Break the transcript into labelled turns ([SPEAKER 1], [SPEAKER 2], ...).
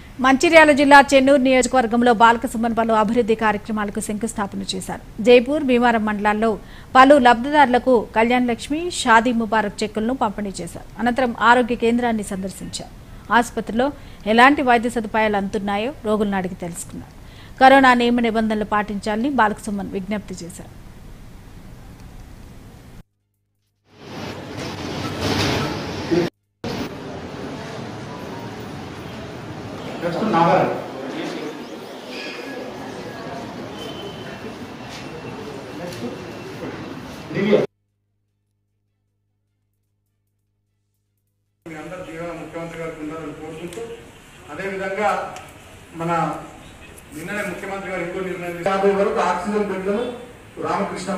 [SPEAKER 1] మంచిర్యాల జిల్లా చెన్నూరు నియోజకవర్గంలో బాలకసుమన్ పలు అభివృద్ధి కార్యక్రమాలకు శంకుస్థాపన చేశారు. జైపూర్, భీమారం మండలాల్లో పలు లబ్ధిదారులకు కళ్యాణ్ లక్ష్మి, షాదీ ముబారక్ చెక్కులను పంపిణీ చేశారు. అనంతరం ఆరోగ్య కేంద్రాన్ని సందర్శించారు. ఆసుపత్రిలో ఎలాంటి వైద్య సదుపాయాలు అందుతున్నాయో రోగులను అడిగి తెలుసుకున్నారు. కరోనా నియమ నిబంధనలు పాటించాలని బాలకసుమన్ విజ్ఞప్తి చేశారు.
[SPEAKER 2] మీ అందరి జీవన ముఖ్యమంత్రి గారికి ఉండాలని కోరుకుంటూ, అదేవిధంగా మన నిన్ననే ముఖ్యమంత్రి గారు ఇంకో నిర్ణయం 50 వరకు ఆక్సిజన్ బెడ్లను రామకృష్ణ